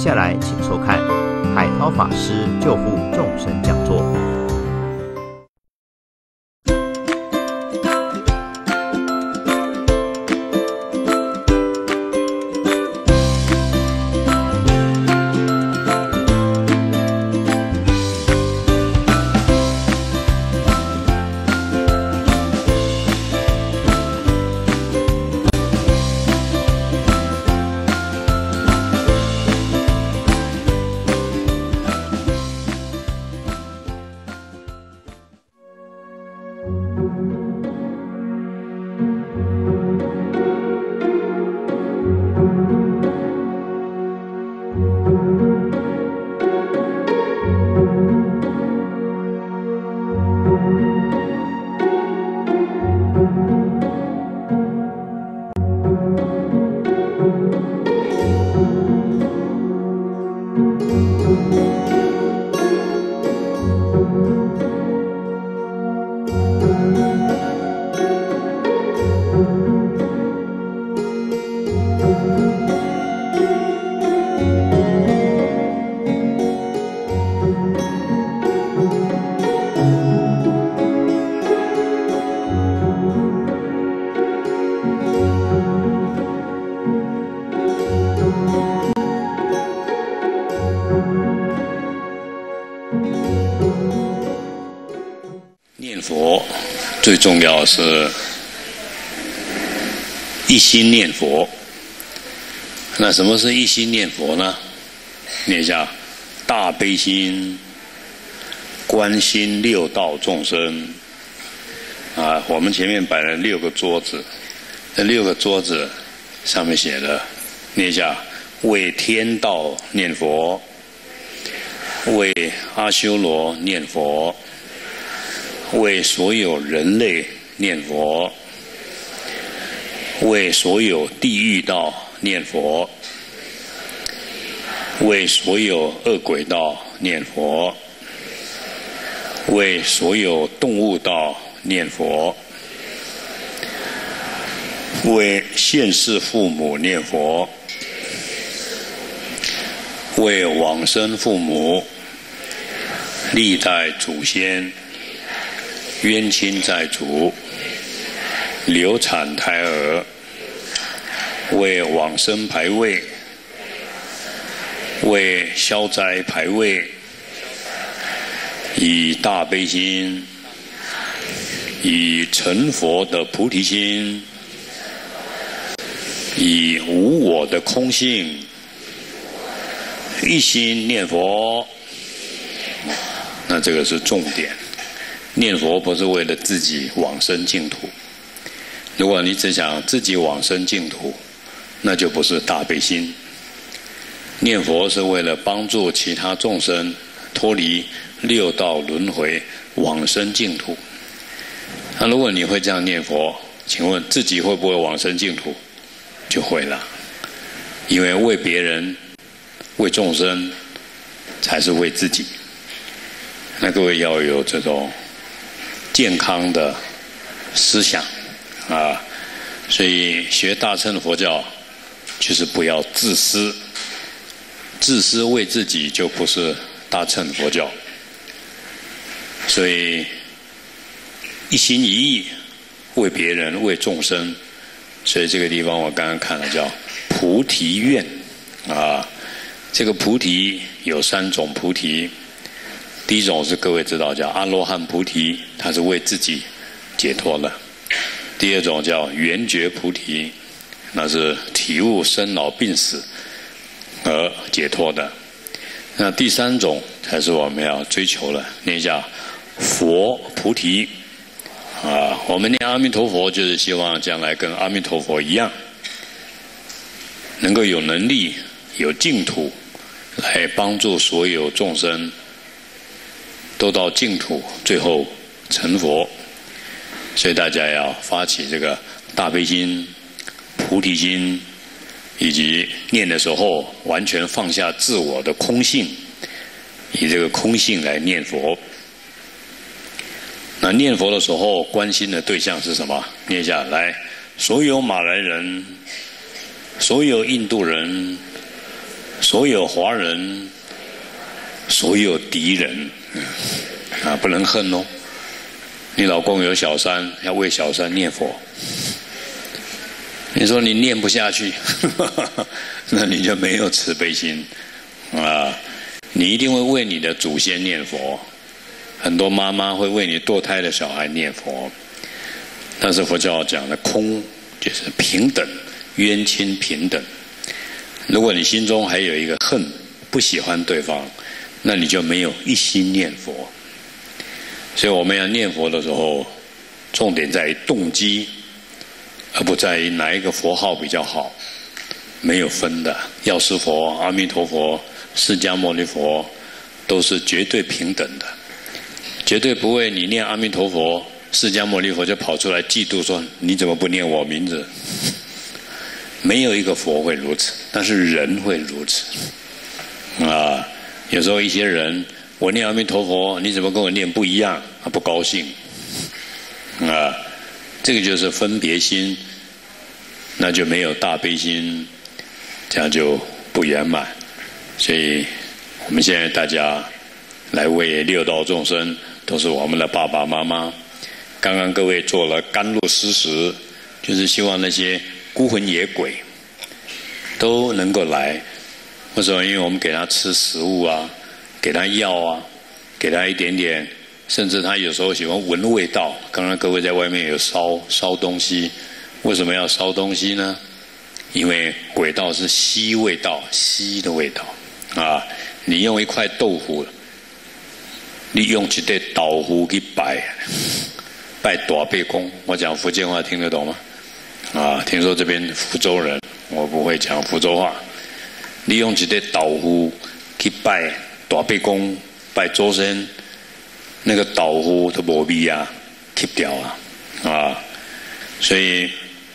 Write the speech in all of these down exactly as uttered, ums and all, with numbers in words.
下来，请收看海涛法师救护众生讲座。 念佛最重要是一心念佛。那什么是一心念佛呢？念一下：大悲心，观心六道众生。啊，我们前面摆了六个桌子，这六个桌子上面写的，念一下：为天道念佛，为阿修罗念佛，为所有人类念佛，为所有地狱道念佛，为所有恶鬼道念佛，为所有动物道念佛，为现世父母念佛，为往生父母、历代祖先、冤亲债主、流产胎儿，为往生牌位，为消灾牌位，以大悲心，以成佛的菩提心，以无我的空性，一心念佛。那这个是重点。念佛不是为了自己往生净土。如果你只想自己往生净土，那就不是大悲心。念佛是为了帮助其他众生脱离六道轮回，往生净土。那如果你会这样念佛，请问自己会不会往生净土？就会了。因为为别人、为众生，才是为自己。那各位要有这种健康的思想啊，所以学大乘的佛教就是不要自私，自私为自己就不是大乘佛教。所以一心一意为别人、为众生，所以这个地方我刚刚看了叫菩提愿啊。这个菩提有三种菩提。第一种是各位知道叫阿罗汉菩提，它是为自己解脱的。第二种叫圆觉菩提，那是体悟生老病死而解脱的。那第三种才是我们要追求的，念一下佛菩提啊。我们念阿弥陀佛，就是希望将来跟阿弥陀佛一样，能够有能力、有净土，来帮助所有众生都到净土，最后成佛。所以大家要发起这个大悲心、菩提心，以及念的时候完全放下自我的空性，以这个空性来念佛。那念佛的时候，关心的对象是什么？念下来，所有马来人、所有印度人、 所有华人，所有敌人，啊，不能恨哦。你老公有小三，要为小三念佛。你说你念不下去，那你就没有慈悲心啊！你一定会为你的祖先念佛，很多妈妈会为你堕胎的小孩念佛。但是佛教讲的空就是平等，冤亲平等。如果你心中还有一个恨，不喜欢对方，那你就没有一心念佛。所以我们要念佛的时候，重点在于动机，而不在于哪一个佛号比较好，没有分的。药师佛、阿弥陀佛、释迦牟尼佛都是绝对平等的，绝对不会你念阿弥陀佛、释迦牟尼佛就跑出来嫉妒说你怎么不念我名字？没有一个佛会如此，但是人会如此啊。有时候一些人，我念阿弥陀佛，你怎么跟我念不一样？他不高兴啊。这个就是分别心，那就没有大悲心，这样就不圆满。所以我们现在大家来为六道众生，都是我们的爸爸妈妈。刚刚各位做了甘露施食，就是希望那些孤魂野鬼都能够来。为什么？因为我们给他吃食物啊，给他药啊，给他一点点，甚至他有时候喜欢闻味道。刚刚各位在外面有烧烧东西，为什么要烧东西呢？因为鬼道是吸味道，吸的味道啊。你用一块豆腐，你用一块豆腐去拜拜大悲公，我讲福建话听得懂吗？啊，听说这边福州人，我不会讲福州话。你用一块豆腐去拜大悲公，拜周身，那个豆腐都无味啊，吸掉啊，啊，所以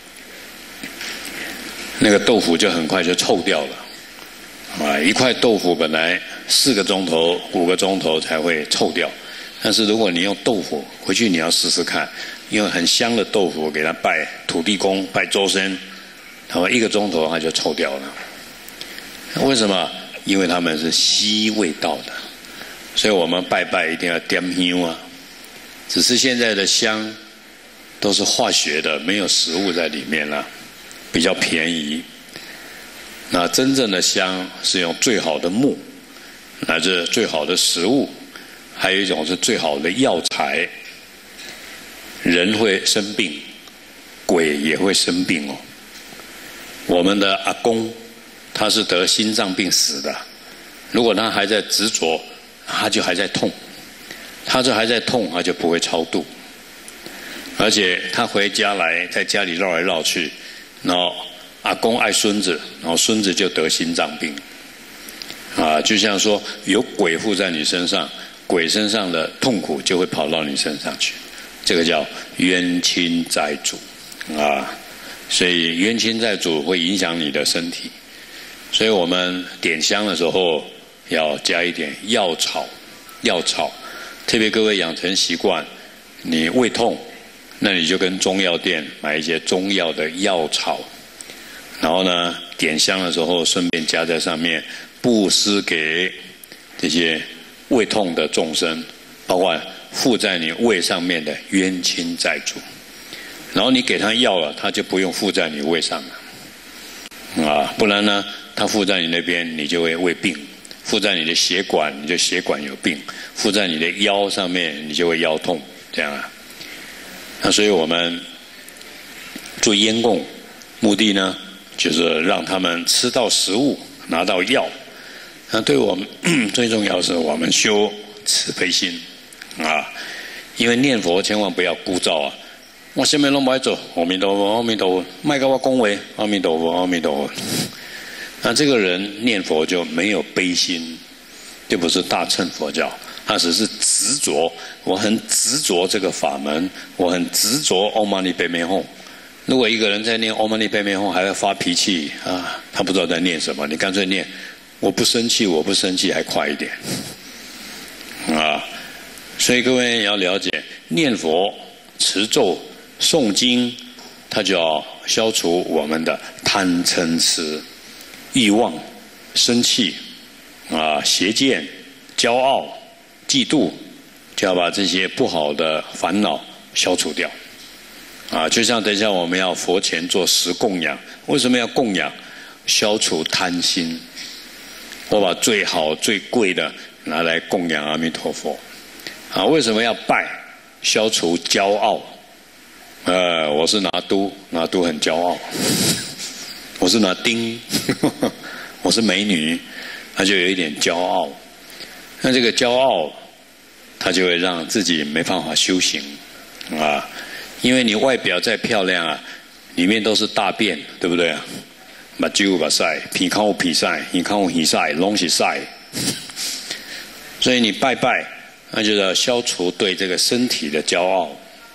那个豆腐就很快就臭掉了，啊，一块豆腐本来四个钟头、五个钟头才会臭掉，但是如果你用豆腐回去，你要试试看，用很香的豆腐给他拜土地公、拜周身，他们一个钟头它就臭掉了。为什么？因为他们是吸味道的，所以我们拜拜一定要点香啊。只是现在的香都是化学的，没有食物在里面了，比较便宜。那真正的香是用最好的木，乃至最好的食物，还有一种是最好的药材。人会生病，鬼也会生病哦。我们的阿公，他是得心脏病死的，如果他还在执着，他就还在痛，他就还在痛，他就不会超度。而且他回家来，在家里绕来绕去，然后阿公爱孙子，然后孙子就得心脏病。啊，就像说有鬼附在你身上，鬼身上的痛苦就会跑到你身上去，这个叫冤亲债主啊。所以冤亲债主会影响你的身体。所以我们点香的时候要加一点药草，药草，特别各位养成习惯，你胃痛，那你就跟中药店买一些中药的药草，然后呢，点香的时候顺便加在上面，布施给这些胃痛的众生，包括附在你胃上面的冤亲债主，然后你给他药了，他就不用附在你胃上了，啊，不然呢？它附在你那边，你就会胃病；附在你的血管，你就血管有病；附在你的腰上面，你就会腰痛。这样啊。那所以我们做烟供，目的呢，就是让他们吃到食物，拿到药。那对我们最重要是我们修慈悲心啊，因为念佛千万不要枯燥啊。我什么都不爱做，阿弥陀佛，阿弥陀佛，卖给我恭维，阿弥陀佛，阿弥陀佛。那这个人念佛就没有悲心，就不是大乘佛教，他只是执着，我很执着这个法门，我很执着唵嘛呢叭咪吽。如果一个人在念唵嘛呢叭咪吽还要发脾气啊，他不知道在念什么，你干脆念我不生气，我不生气还快一点啊。所以各位也要了解，念佛、持咒、诵经，它就要消除我们的贪嗔痴欲望生气、啊邪见、骄傲、嫉妒，就要把这些不好的烦恼消除掉。啊，就像等一下我们要佛前做十供养，为什么要供养？消除贪心。我把最好最贵的拿来供养阿弥陀佛。啊，为什么要拜？消除骄傲。呃，我是拿督，拿督很骄傲。我是拿丁，我是美女，他就有一点骄傲。那这个骄傲，他就会让自己没办法修行啊。因为你外表再漂亮啊，里面都是大便，对不对啊？目睭有目屎，鼻孔有鼻屎，耳孔有耳屎，拢是屎。所以你拜拜，那就是要消除对这个身体的骄傲。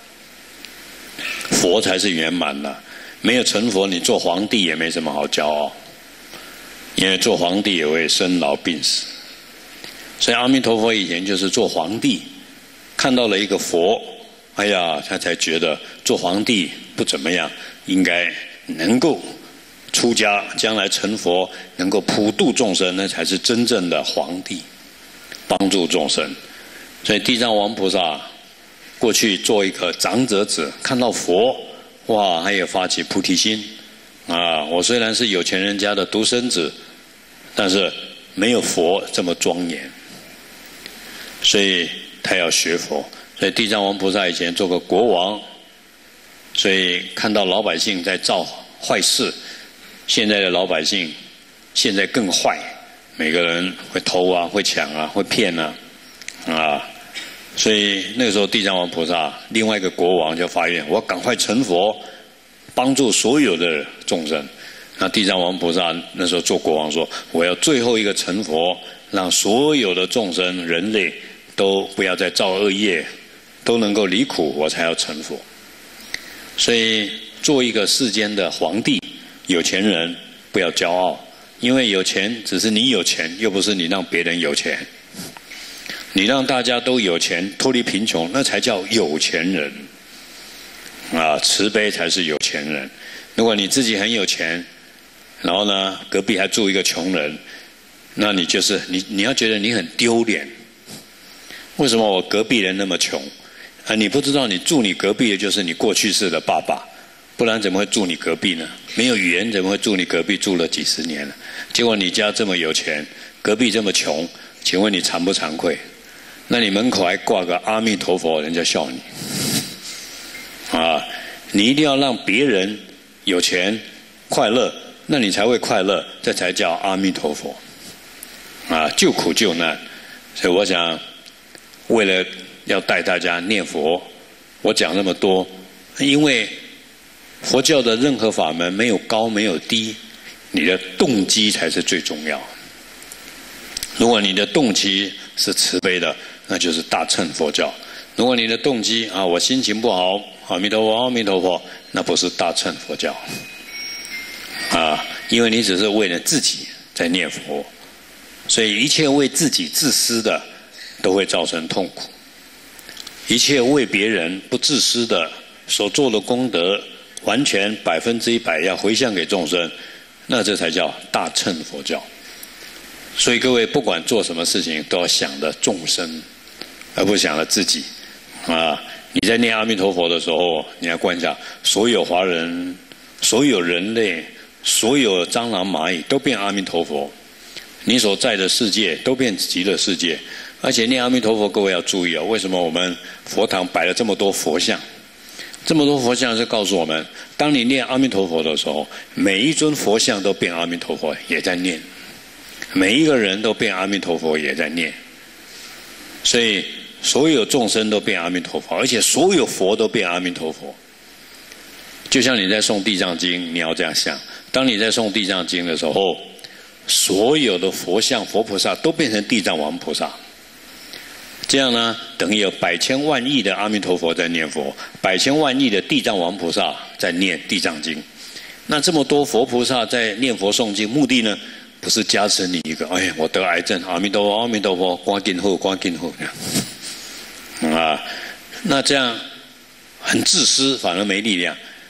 佛才是圆满的，没有成佛，你做皇帝也没什么好骄傲，因为做皇帝也会生老病死。所以阿弥陀佛以前就是做皇帝，看到了一个佛。哎呀，他才觉得做皇帝不怎么样，应该能够出家，将来成佛，能够普度众生，那才是真正的皇帝，帮助众生。所以地藏王菩萨过去做一个长者子，看到佛，哇，他也发起菩提心啊！我虽然是有钱人家的独生子，但是没有佛这么庄严，所以他要学佛。所以地藏王菩萨以前做过国王，所以看到老百姓在造坏事，现在的老百姓现在更坏，每个人会偷啊，会抢啊，会骗啊，啊，所以那个时候地藏王菩萨另外一个国王就发愿，我赶快成佛，帮助所有的众生。那地藏王菩萨那时候做国王说，我要最后一个成佛，让所有的众生人类都不要再造恶业，都能够离苦，我才要成佛。所以做一个世间的皇帝，有钱人不要骄傲，因为有钱只是你有钱，又不是你让别人有钱。你让大家都有钱，脱离贫穷，那才叫有钱人啊！慈悲才是有钱人。如果你自己很有钱，然后呢，隔壁还住一个穷人，那你就是你你要觉得你很丢脸。为什么我隔壁人那么穷？啊，你不知道你住你隔壁的就是你过去世的爸爸，不然怎么会住你隔壁呢？没有缘怎么会住你隔壁住了几十年了？结果你家这么有钱，隔壁这么穷，请问你惭不惭愧？那你门口还挂个阿弥陀佛，人家笑你。啊，你一定要让别人有钱快乐，那你才会快乐，这才叫阿弥陀佛。啊，救苦救难。所以我想，为了要带大家念佛，我讲那么多，因为佛教的任何法门没有高没有低，你的动机才是最重要。如果你的动机是慈悲的，那就是大乘佛教；如果你的动机啊，我心情不好，阿弥陀佛，阿弥陀佛，那不是大乘佛教。啊，因为你只是为了自己在念佛，所以一切为自己自私的，都会造成痛苦。一切为别人不自私的所做的功德，完全百分之一百要回向给众生，那这才叫大乘佛教。所以各位不管做什么事情，都要想着众生，而不想着自己。啊，你在念阿弥陀佛的时候，你要观察所有华人、所有人类、所有蟑螂蚂蚁都变阿弥陀佛，你所在的世界都变极乐世界。而且念阿弥陀佛，各位要注意啊、哦！为什么我们佛堂摆了这么多佛像？这么多佛像是告诉我们，当你念阿弥陀佛的时候，每一尊佛像都变阿弥陀佛，也在念；每一个人都变阿弥陀佛，也在念。所以所有众生都变阿弥陀佛，而且所有佛都变阿弥陀佛。就像你在诵地藏经，你要这样想：当你在诵地藏经的时候，所有的佛像、佛菩萨都变成地藏王菩萨。这样呢，等于有百千万亿的阿弥陀佛在念佛，百千万亿的地藏王菩萨在念地藏经。那这么多佛菩萨在念佛诵经，目的呢，不是加持你一个，哎，我得癌症，阿弥陀佛，阿弥陀佛，赶紧好，赶紧好，啊，那这样很自私，反而没力量。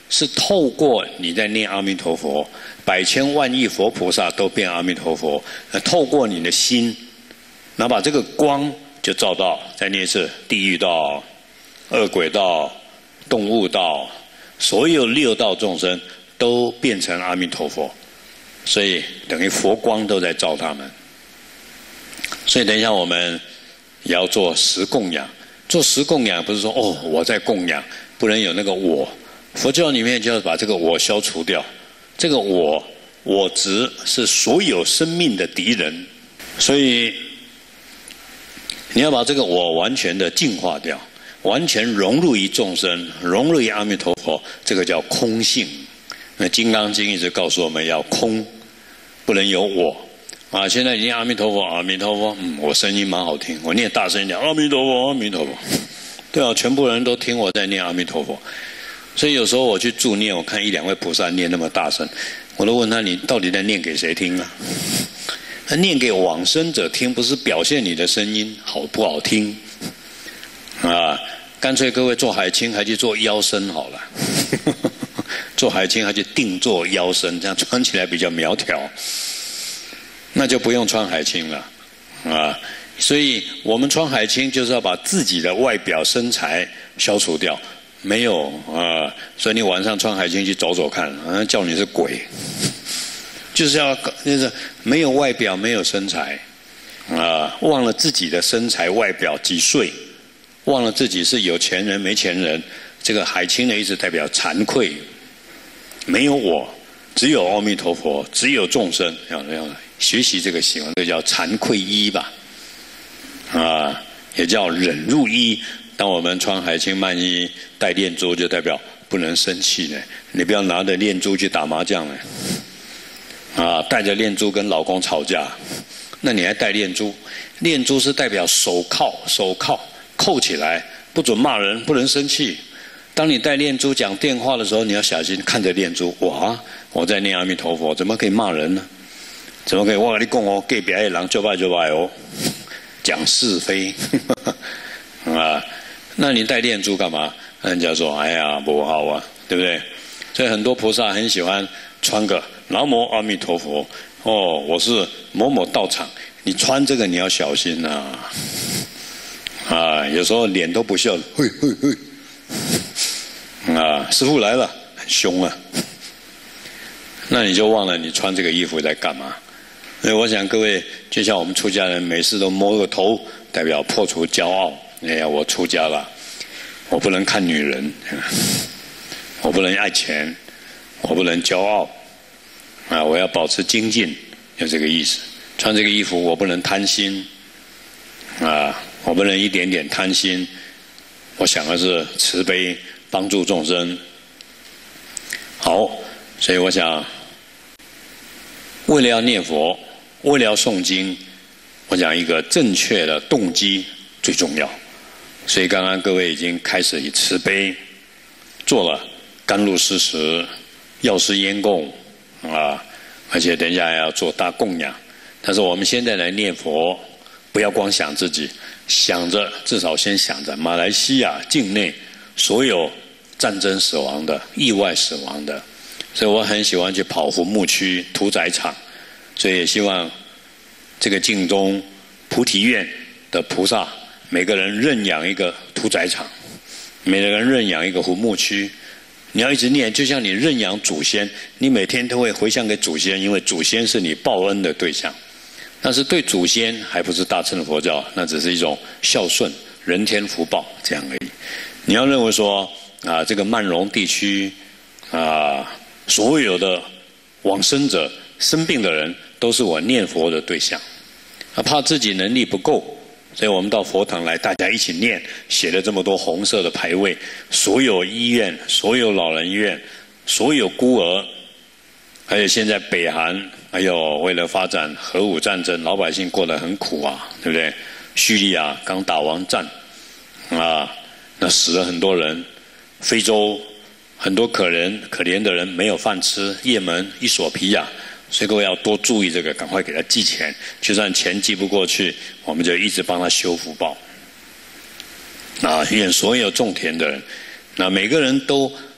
是透过你在念阿弥陀佛，百千万亿佛菩萨都变阿弥陀佛，透过你的心，然后把这个光就照到，再念一次地狱道、恶鬼道、动物道，所有六道众生都变成阿弥陀佛，所以等于佛光都在照他们。所以等一下我们也要做十供养，做十供养不是说哦我在供养，不能有那个我。佛教里面就要把这个我消除掉，这个我我执是所有生命的敌人，所以你要把这个我完全的净化掉，完全融入于众生，融入于阿弥陀佛，这个叫空性。那《金刚经》一直告诉我们要空，不能有我啊！现在已经阿弥陀佛，阿弥陀佛，嗯，我声音蛮好听，我念大声一点，阿弥陀佛，阿弥陀佛。对啊，全部人都听我在念阿弥陀佛。所以有时候我去助念，我看一两位菩萨念那么大声，我都问他：你到底在念给谁听啊？他念给往生者听，不是表现你的声音好不好听啊？干脆各位做海清还去做腰身好了，做海清还去定做腰身，这样穿起来比较苗条，那就不用穿海清了啊。所以我们穿海清就是要把自己的外表身材消除掉。没有啊，所以你晚上穿海清去走走看，好像叫你是鬼，就是要就是没有外表，没有身材啊，忘了自己的身材外表几岁，忘了自己是有钱人没钱人。这个海清的意思代表惭愧，没有我，只有阿弥陀佛，只有众生，要要学习这个行为，这叫惭愧衣吧，啊，也叫忍辱衣。当我们穿海清曼衣戴念珠，就代表不能生气呢。你不要拿着念珠去打麻将呢，啊，带着念珠跟老公吵架，那你还戴念珠？念珠是代表手铐，手铐扣起来，不准骂人，不能生气。当你戴念珠讲电话的时候，你要小心看着念珠。哇，我在念阿弥陀佛，怎么可以骂人呢？怎么可以？我跟你讲哦，隔壁的人就拜就拜哦，讲是非啊。那你戴念珠干嘛？人家说：“哎呀，不好啊，对不对？”所以很多菩萨很喜欢穿个南无阿弥陀佛。哦，我是某某道场，你穿这个你要小心呐、啊！啊，有时候脸都不笑，嘿嘿嘿，啊，师父来了，很凶啊。那你就忘了你穿这个衣服在干嘛？所以我想各位，就像我们出家人，每次都摸个头，代表破除骄傲。哎呀，我出家了，我不能看女人，我不能爱钱，我不能骄傲，啊，我要保持精进，就这个意思。穿这个衣服，我不能贪心，啊，我不能一点点贪心。我想的是慈悲，帮助众生。好，所以我想，为了要念佛，为了要诵经，我讲一个正确的动机最重要。所以刚刚各位已经开始以慈悲做了甘露施食、药师烟供啊，而且等一下还要做大供养。但是我们现在来念佛，不要光想自己，想着至少先想着马来西亚境内所有战争死亡的、意外死亡的。所以我很喜欢去跑胡牧区、屠宰场，所以也希望这个净宗菩提院的菩萨。每个人认养一个屠宰场，每个人认养一个胡牧区，你要一直念，就像你认养祖先，你每天都会回向给祖先，因为祖先是你报恩的对象。但是对祖先还不是大乘佛教，那只是一种孝顺、人天福报这样而已。你要认为说啊，这个曼荣地区啊，所有的往生者、生病的人，都是我念佛的对象，啊，怕自己能力不够。所以我们到佛堂来，大家一起念，写了这么多红色的牌位，所有医院、所有老人院、所有孤儿，还有现在北韩，还有为了发展核武战争，老百姓过得很苦啊，对不对？叙利亚刚打完战，啊，那死了很多人，非洲很多可怜可怜的人没有饭吃，也门、伊索比亚。所以各位要多注意这个，赶快给他寄钱，就算钱寄不过去，我们就一直帮他修福报。啊，愿所有种田的人，那每个人都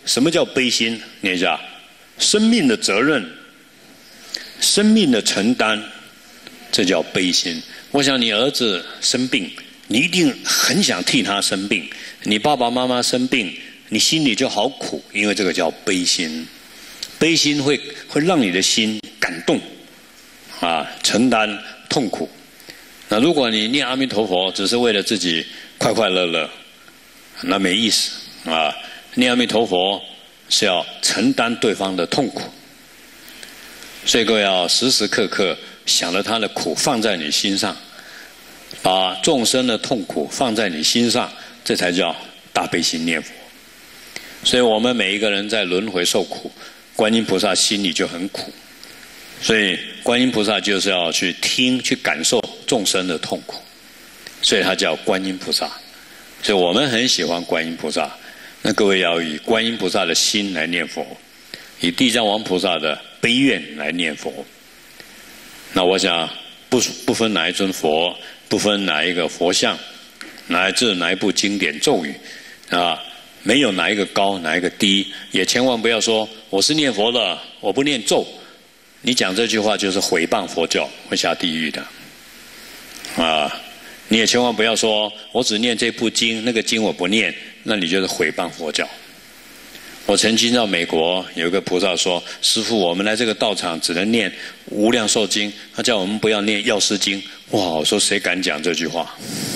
什么叫悲心？念一下，生命的责任，生命的承担，这叫悲心。我想你儿子生病，你一定很想替他生病；你爸爸妈妈生病，你心里就好苦，因为这个叫悲心。悲心会会让你的心感动，啊，承担痛苦。那如果你念阿弥陀佛只是为了自己快快乐乐，那没意思啊！念阿弥陀佛是要承担对方的痛苦，所以各位要时时刻刻想着他的苦放在你心上，把众生的痛苦放在你心上，这才叫大悲心念佛。所以我们每一个人在轮回受苦，观音菩萨心里就很苦，所以观音菩萨就是要去听、去感受众生的痛苦，所以他叫观音菩萨。所以我们很喜欢观音菩萨，那各位要以观音菩萨的心来念佛，以地藏王菩萨的悲愿来念佛。那我想不不分哪一尊佛，不分哪一个佛像，乃至哪一部经典咒语啊，没有哪一个高哪一个低，也千万不要说我是念佛的，我不念咒。你讲这句话就是毁谤佛教，会下地狱的啊！你也千万不要说我只念这部经，那个经我不念，那你就是毁谤佛教。我曾经到美国，有一个菩萨说：“师父，我们来这个道场只能念《无量寿经》，他叫我们不要念《药师经》。”哇！我说谁敢讲这句话？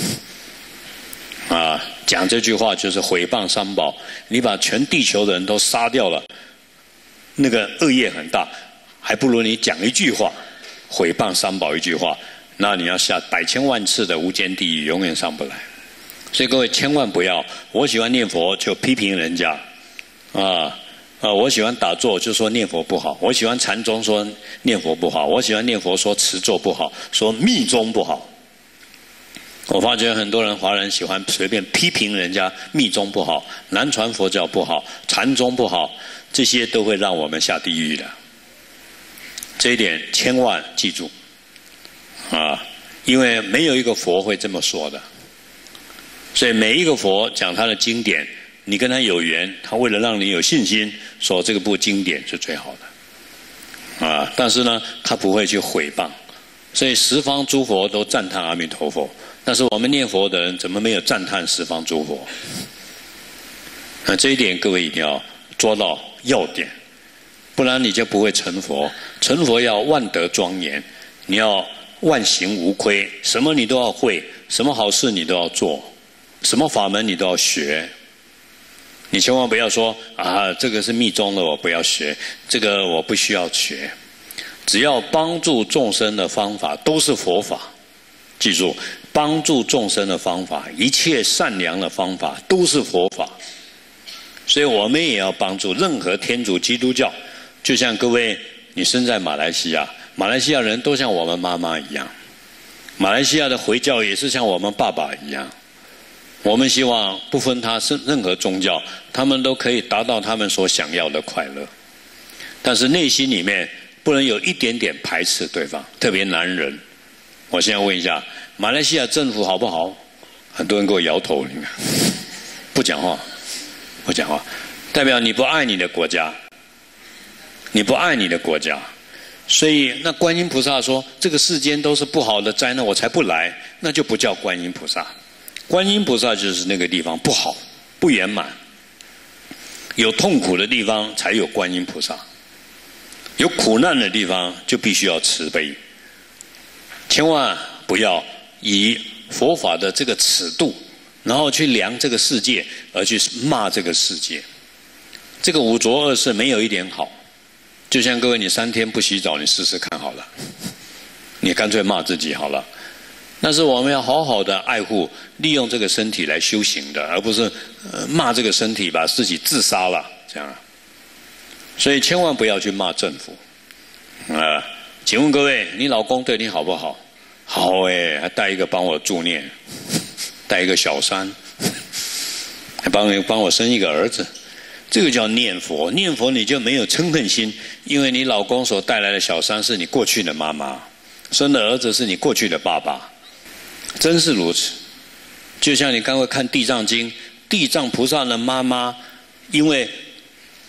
啊，讲这句话就是毁谤三宝，你把全地球的人都杀掉了，那个恶业很大，还不如你讲一句话，毁谤三宝一句话，那你要下百千万次的无间地狱，永远上不来。所以各位千万不要，我喜欢念佛就批评人家。啊啊！我喜欢打坐，就说念佛不好；我喜欢禅宗，说念佛不好；我喜欢念佛，说持咒不好，说密宗不好。我发觉很多人华人喜欢随便批评人家密宗不好、南传佛教不好、禅宗不好，这些都会让我们下地狱的。这一点千万记住啊！因为没有一个佛会这么说的，所以每一个佛讲他的经典。你跟他有缘，他为了让你有信心，说这个部经典是最好的，啊！但是呢，他不会去毁谤，所以十方诸佛都赞叹阿弥陀佛，但是我们念佛的人怎么没有赞叹十方诸佛？那这一点各位一定要捉到要点，不然你就不会成佛。成佛要万德庄严，你要万行无亏，什么你都要会，什么好事你都要做，什么法门你都要学。你千万不要说啊，这个是密宗的，我不要学，这个我不需要学。只要帮助众生的方法都是佛法，记住，帮助众生的方法，一切善良的方法都是佛法。所以我们也要帮助任何天主基督教。就像各位，你生在马来西亚，马来西亚人都像我们妈妈一样，马来西亚的回教也是像我们爸爸一样。我们希望不分他是任何宗教，他们都可以达到他们所想要的快乐，但是内心里面不能有一点点排斥对方，特别男人。我现在问一下，马来西亚政府好不好？很多人给我摇头，你看，不讲话，不讲话，代表你不爱你的国家，你不爱你的国家。所以那观音菩萨说，这个世间都是不好的灾难，我才不来，那就不叫观音菩萨。观音菩萨就是那个地方不好、不圆满，有痛苦的地方才有观音菩萨，有苦难的地方就必须要慈悲。千万不要以佛法的这个尺度，然后去量这个世界，而去骂这个世界。这个五浊恶世没有一点好，就像各位，你三天不洗澡，你试试看好了，你干脆骂自己好了。但是我们要好好的爱护，利用这个身体来修行的，而不是、呃、骂这个身体把自己自杀了这样。所以千万不要去骂政府。啊、呃，请问各位，你老公对你好不好？好哎，还带一个帮我助念，带一个小三，还帮帮我生一个儿子，这个叫念佛。念佛你就没有嗔恨心，因为你老公所带来的小三是你过去的妈妈，生的儿子是你过去的爸爸。真是如此，就像你刚才看《地藏经》，地藏菩萨的妈妈因为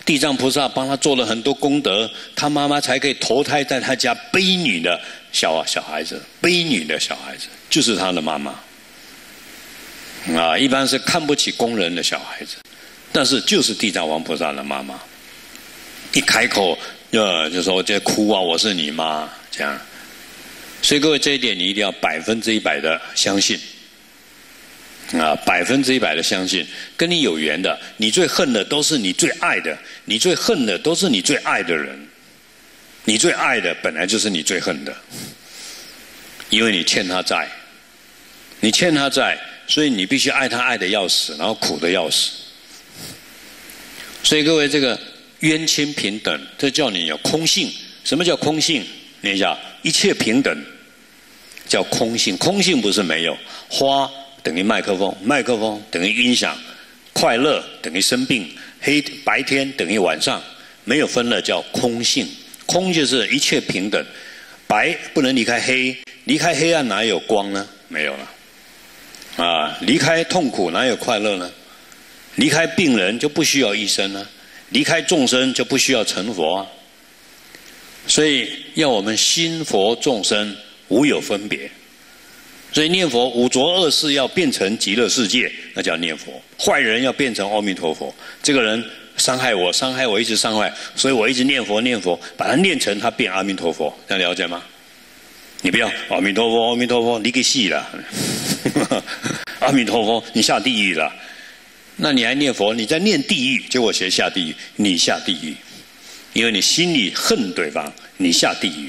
地藏菩萨帮他做了很多功德，他妈妈才可以投胎在他家卑女的小小孩子，卑女的小孩子就是他的妈妈。啊，一般是看不起工人的小孩子，但是就是地藏王菩萨的妈妈，一开口呃就说这哭啊，我是你妈这样。所以各位这一点你一定要百分之一百的相信。啊，百分之一百的相信，跟你有缘的，你最恨的都是你最爱的，你最恨的都是你最爱的人，你最爱的本来就是你最恨的，因为你欠他债，你欠他债，所以你必须爱他爱的要死，然后苦的要死。所以各位，这个冤亲平等，这叫你有空性。什么叫空性？念一下，一切平等，叫空性。空性不是没有，花等于麦克风，麦克风等于音响，快乐等于生病，黑白天等于晚上，没有分了叫空性。空就是一切平等，白不能离开黑，离开黑暗哪有光呢？没有了。啊，离开痛苦哪有快乐呢？离开病人就不需要医生了，离开众生就不需要成佛啊。所以要我们心佛众生无有分别。所以念佛五浊恶世要变成极乐世界，那叫念佛；坏人要变成阿弥陀佛。这个人伤害我，伤害我，一直伤害，所以我一直念佛念佛，把他念成他变阿弥陀佛，这样了解吗？你不要阿弥陀佛，阿弥陀佛，你给戏了，阿弥陀佛，你下地狱了。那你还念佛，你在念地狱，结果谁下地狱？你下地狱，因为你心里恨对方，你下地狱。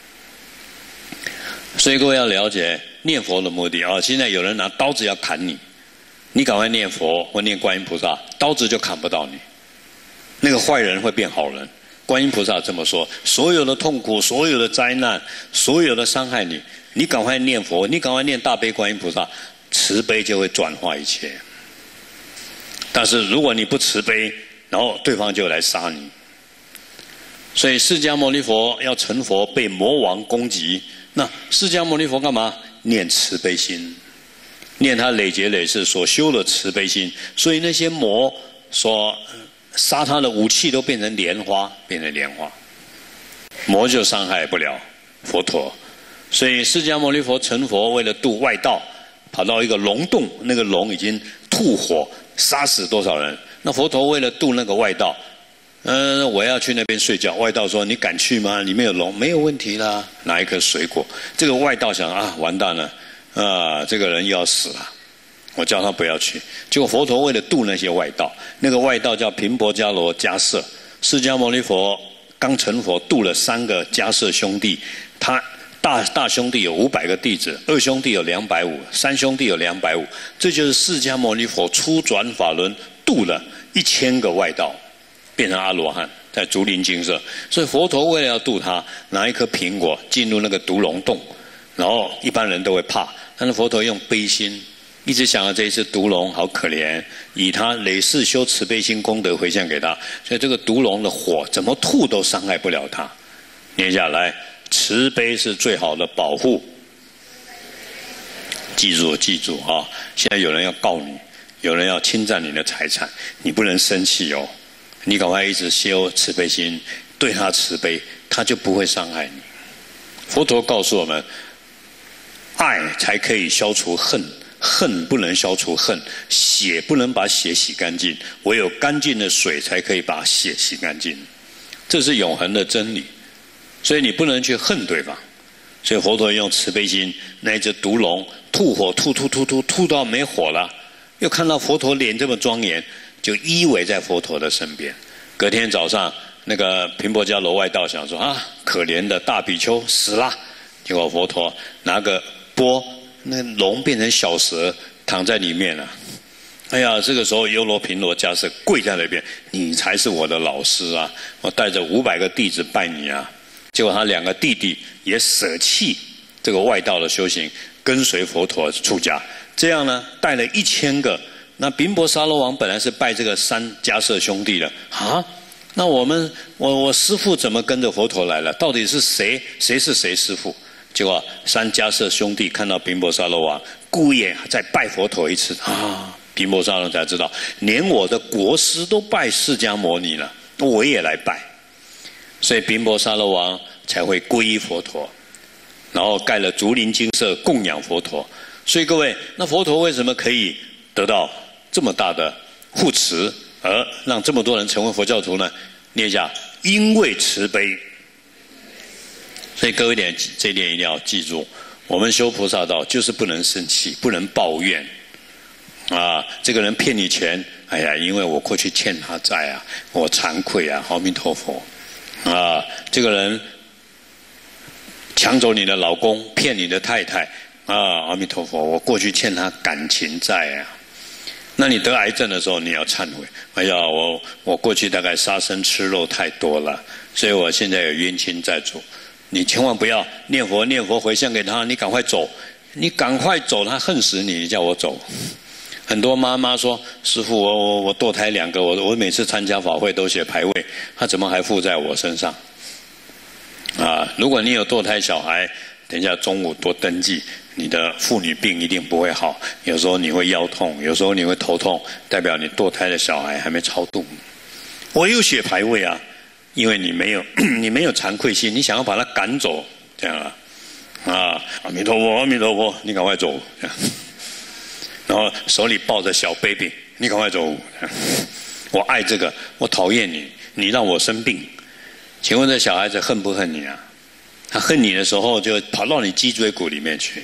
所以各位要了解念佛的目的啊！现在有人拿刀子要砍你，你赶快念佛或念观音菩萨，刀子就砍不到你。那个坏人会变好人。观音菩萨这么说：所有的痛苦、所有的灾难、所有的伤害你，你赶快念佛，你赶快念大悲观音菩萨，慈悲就会转化一切。但是如果你不慈悲，然后对方就来杀你。所以释迦牟尼佛要成佛，被魔王攻击。那释迦牟尼佛干嘛？念慈悲心，念他累劫累世所修的慈悲心。所以那些魔所杀他的武器都变成莲花，变成莲花，魔就伤害不了佛陀。所以释迦牟尼佛成佛，为了度外道，跑到一个龙洞，那个龙已经吐火杀死多少人。那佛陀为了度那个外道，嗯、呃，我要去那边睡觉。外道说：“你敢去吗？里面有龙，没有问题啦。”拿一颗水果，这个外道想啊，完蛋了，啊，这个人又要死了。我叫他不要去。结果佛陀为了度那些外道，那个外道叫频婆伽罗迦摄。释迦牟尼佛刚成佛，度了三个迦摄兄弟。他大大兄弟有五百个弟子，二兄弟有两百五，三兄弟有两百五。这就是释迦牟尼佛初转法轮度了一千个外道。变成阿罗汉，在竹林精舍。所以佛陀为了要度他，拿一颗苹果进入那个毒龙洞，然后一般人都会怕，但是佛陀用悲心，一直想到这一只毒龙好可怜，以他累世修慈悲心功德回向给他，所以这个毒龙的火怎么吐都伤害不了他。念下来，慈悲是最好的保护。记住记住啊！现在有人要告你，有人要侵占你的财产，你不能生气哦。你赶快一直修慈悲心，对他慈悲，他就不会伤害你。佛陀告诉我们，爱才可以消除恨，恨不能消除恨，血不能把血洗干净，唯有干净的水才可以把血洗干净。这是永恒的真理，所以你不能去恨对方。所以佛陀用慈悲心，那一只毒龙吐火吐吐吐吐吐到没火了，又看到佛陀脸这么庄严，就依偎在佛陀的身边。隔天早上，那个频婆伽罗外道想说啊，可怜的大比丘死了。结果佛陀拿个钵，那龙变成小蛇躺在里面了。哎呀，这个时候优罗频罗迦摄跪在那边，你才是我的老师啊！我带着五百个弟子拜你啊！结果他两个弟弟也舍弃这个外道的修行，跟随佛陀出家。这样呢，带了一千个。那频婆沙罗王本来是拜这个三迦摄兄弟的啊，那我们我我师父怎么跟着佛陀来了？到底是谁谁是谁师父？结果三迦摄兄弟看到频婆沙罗王，故意再拜佛陀一次啊，频婆沙罗王才知道，连我的国师都拜释迦牟尼了， 我也来拜。所以频婆沙罗王才会皈依佛陀，然后盖了竹林精舍供养佛陀。所以各位，那佛陀为什么可以得到这么大的护持，而让这么多人成为佛教徒呢？念一下，因为慈悲。所以各位点这一点一定要记住，我们修菩萨道就是不能生气，不能抱怨。啊，这个人骗你钱，哎呀，因为我过去欠他债啊，我惭愧啊，阿弥陀佛。啊，这个人抢走你的老公，骗你的太太，啊，阿弥陀佛，我过去欠他感情债啊。那你得癌症的时候，你要忏悔。哎呀，我我过去大概杀生吃肉太多了，所以我现在有冤亲债主。你千万不要念佛念佛回向给他，你赶快走，你赶快走，他恨死你，你叫我走。很多妈妈说：“师父，我我我堕胎两个，我我每次参加法会都写牌位，他怎么还附在我身上？”啊，如果你有堕胎小孩，等一下中午多登记，你的妇女病一定不会好。有时候你会腰痛，有时候你会头痛，代表你堕胎的小孩还没超度。我有写牌位啊，因为你没有你没有惭愧心，你想要把他赶走，这样啊，啊，阿弥陀佛，阿弥陀佛，你赶快走，这样。然后手里抱着小 baby， 你赶快走。我爱这个，我讨厌你，你让我生病。请问这小孩子恨不恨你啊？他恨你的时候，就跑到你脊椎骨里面去。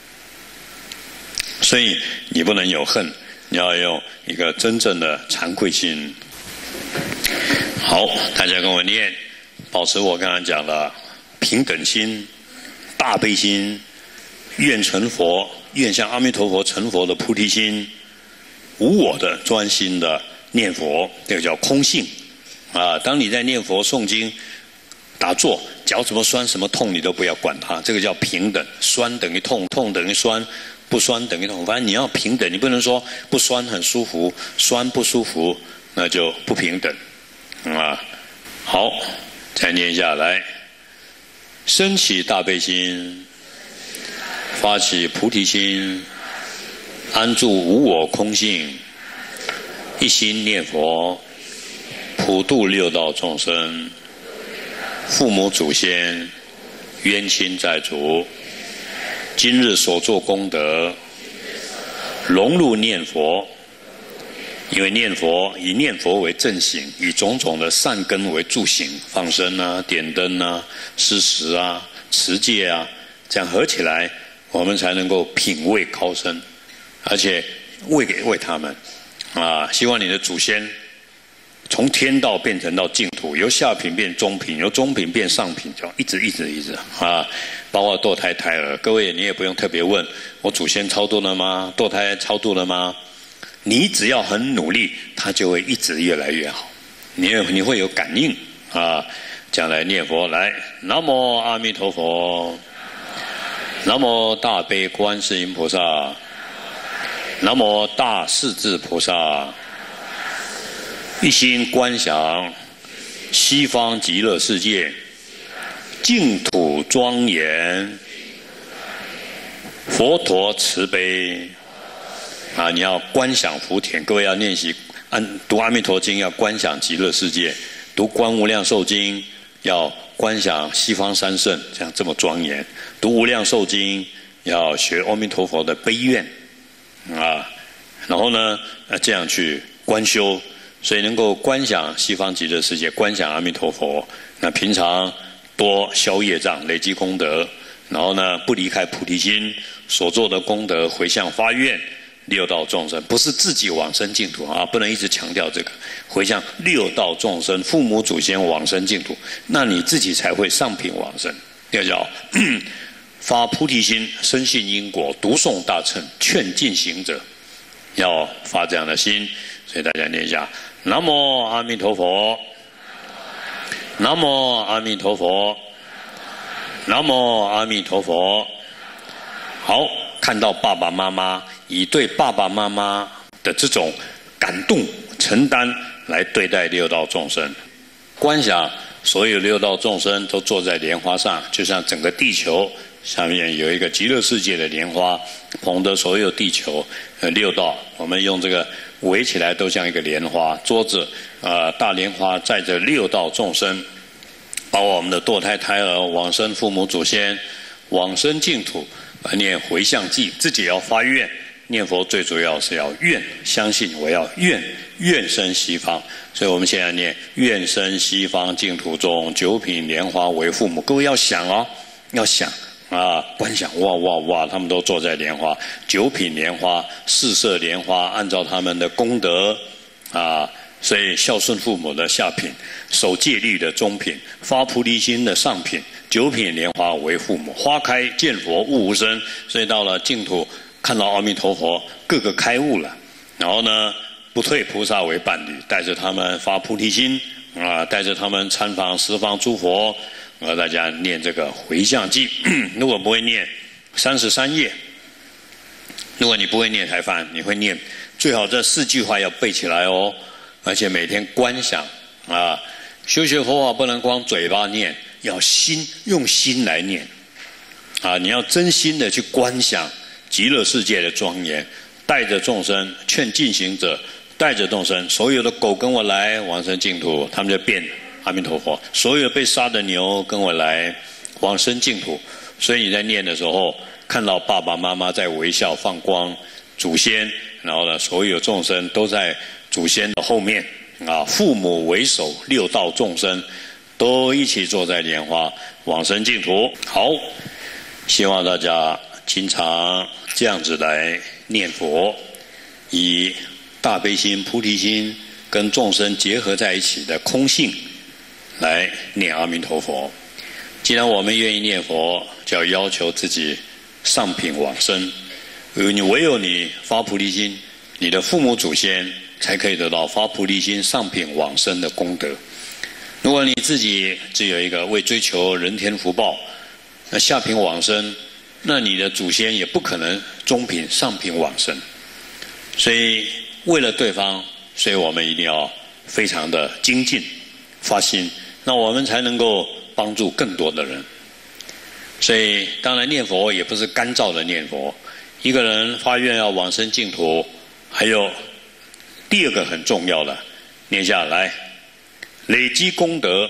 所以你不能有恨，你要用一个真正的惭愧心。好，大家跟我念，保持我刚刚讲的平等心、大悲心、愿成佛。愿向阿弥陀佛成佛的菩提心，无我的专心的念佛，这个叫空性啊。当你在念佛诵经打坐，脚怎么酸什么痛你都不要管它，这个叫平等。酸等于痛，痛等于酸，不酸等于痛，反正你要平等，你不能说不酸很舒服，酸不舒服，那就不平等啊。好，再念下来，升起大悲心，发起菩提心，安住无我空性，一心念佛，普度六道众生，父母祖先，冤亲债主，今日所做功德，融入念佛。因为念佛以念佛为正行，以种种的善根为助行，放生啊、点灯啊、施食啊、持戒啊，这样合起来，我们才能够品位高深，而且喂给喂他们啊！希望你的祖先从天道变成到净土，由下品变中品，由中品变上品，这样一直一直一直啊！包括堕胎胎儿，各位你也不用特别问我祖先超度了吗？堕胎超度了吗？你只要很努力，它就会一直越来越好。你你会有感应啊！将来念佛来，南无阿弥陀佛。南无大悲观世音菩萨，南无大势至菩萨，一心观想西方极乐世界净土庄严，佛陀慈悲啊！你要观想福田，各位要练习按读阿弥陀经，要观想极乐世界；读观无量寿经，要观想西方三圣，这样这么庄严。读无量寿经，要学阿弥陀佛的悲愿啊，然后呢，这样去观修，所以能够观想西方极乐世界，观想阿弥陀佛。那平常多消业障，累积功德，然后呢，不离开菩提心，所做的功德回向发愿。六道众生不是自己往生净土啊，不能一直强调这个。回向六道众生，父母祖先往生净土，那你自己才会上品往生。要叫发菩提心，深信因果，读诵大乘，劝进行者，要发这样的心。所以大家念一下：南无阿弥陀佛，南无阿弥陀佛，南无阿弥陀佛。好，看到爸爸妈妈以对爸爸妈妈的这种感动、承担来对待六道众生，观想所有六道众生都坐在莲花上，就像整个地球下面有一个极乐世界的莲花，捧着所有地球呃六道，我们用这个围起来都像一个莲花，桌子呃大莲花载着六道众生，把我们的堕胎胎儿、往生父母祖先、往生净土，来念回向偈，自己要发愿。念佛最主要是要愿，相信我要愿愿生西方，所以我们现在念愿生西方净土中，九品莲花为父母。各位要想哦，要想啊，观想，哇哇哇，他们都坐在莲花，九品莲花、四色莲花，按照他们的功德啊，所以孝顺父母的下品，守戒律的中品，发菩提心的上品，九品莲花为父母。花开见佛悟无生，所以到了净土。看到阿弥陀佛，各个开悟了，然后呢，不退菩萨为伴侣，带着他们发菩提心啊，带着他们参访十方诸佛，和大家念这个回向偈。如果不会念三十三页，如果你不会念台翻，你会念，最好这四句话要背起来哦，而且每天观想啊，修学佛法不能光嘴巴念，要心用心来念啊，你要真心的去观想。极乐世界的庄严，带着众生劝进行者，带着众生，所有的狗跟我来往生净土，他们就变阿弥陀佛；所有被杀的牛跟我来往生净土。所以你在念的时候，看到爸爸妈妈在微笑放光，祖先，然后呢，所有众生都在祖先的后面啊，父母为首，六道众生都一起坐在莲花往生净土。好，希望大家经常这样子来念佛，以大悲心、菩提心跟众生结合在一起的空性来念阿弥陀佛。既然我们愿意念佛，就要要求自己上品往生。你唯有你发菩提心，你的父母祖先才可以得到发菩提心上品往生的功德。如果你自己只有一个为追求人天福报，那下品往生，那你的祖先也不可能中品上品往生。所以为了对方，所以我们一定要非常的精进发心，那我们才能够帮助更多的人。所以当然念佛也不是干燥的念佛，一个人发愿要往生净土，还有第二个很重要的，念下来，累积功德，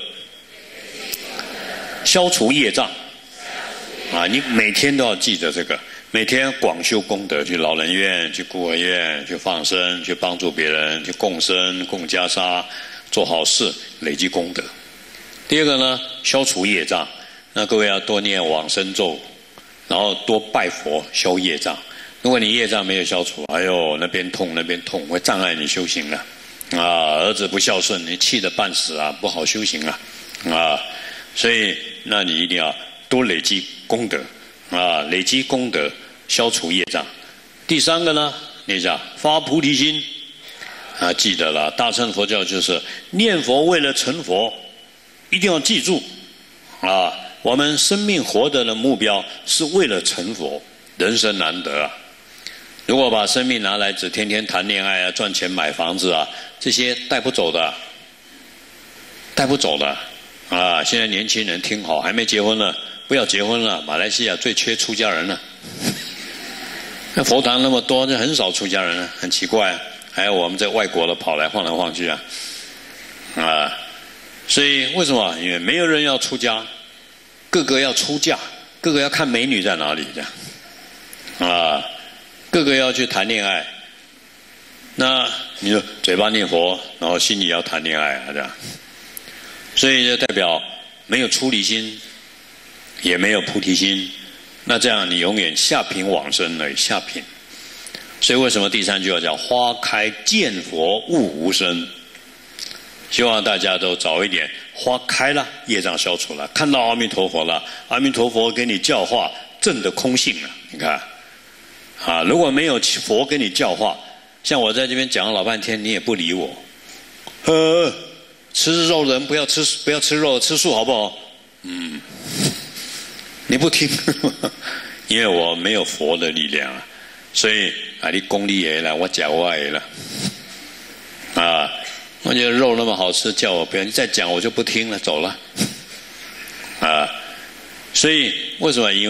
消除业障啊！你每天都要记得这个，每天广修功德，去老人院、去孤儿院、去放生、去帮助别人、去共生、共袈裟，做好事，累积功德。第二个呢，消除业障。那各位要多念往生咒，然后多拜佛消业障。如果你业障没有消除，哎呦那边痛那边痛，会障碍你修行了。啊，儿子不孝顺，你气得半死啊，不好修行啊。啊，所以那你一定要多累积功德啊，累积功德，消除业障。第三个呢，念一下发菩提心啊，记得了，大乘佛教就是念佛为了成佛，一定要记住啊。我们生命活着的目标是为了成佛，人生难得啊！如果把生命拿来只天天谈恋爱啊、赚钱买房子啊，这些带不走的，带不走的啊！现在年轻人听好，还没结婚呢，不要结婚了。马来西亚最缺出家人了，那佛堂那么多，就很少出家人了，很奇怪啊。还有我们在外国的跑来晃来晃去啊，啊！所以为什么？因为没有人要出家。个个要出嫁，个个要看美女在哪里这样，啊，个个要去谈恋爱。那你说嘴巴念佛，然后心里要谈恋爱啊这样，所以就代表没有出离心，也没有菩提心。那这样你永远下品往生而已，下品。所以为什么第三句要讲花开见佛悟无生？希望大家都早一点，花开了，业障消除了，看到阿弥陀佛了，阿弥陀佛给你教化正的空性了。你看，啊，如果没有佛给你教化，像我在这边讲了老半天，你也不理我。呃，吃肉人不要吃，不要吃肉，吃素好不好？嗯，你不听，因为我没有佛的力量啊，所以啊，你功力也了，我讲我也了，啊。我觉得肉那么好吃，叫我不要，你再讲我就不听了，走了。啊，所以为什么？因为